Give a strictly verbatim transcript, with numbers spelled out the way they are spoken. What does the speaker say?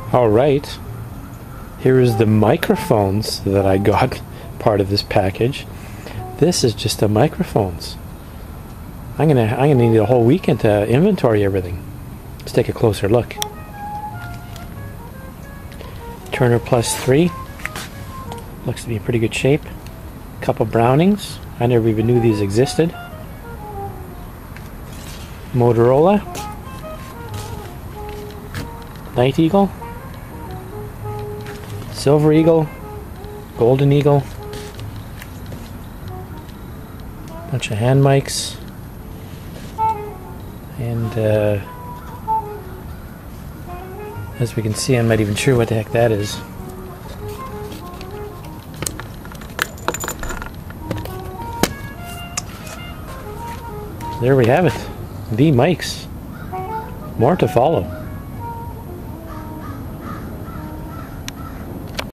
Alright, here is the microphones that I got part of this package. This is just the microphones. I'm gonna I'm gonna need a whole weekend to inventory everything. Let's take a closer look. Turner Plus three. Looks to be in pretty good shape. Couple Brownings. I never even knew these existed. Motorola. Night Eagle. Silver Eagle. Golden Eagle. Bunch of hand mics. And uh, as we can see, I'm not even sure what the heck that is. There we have it. The mics. More to follow.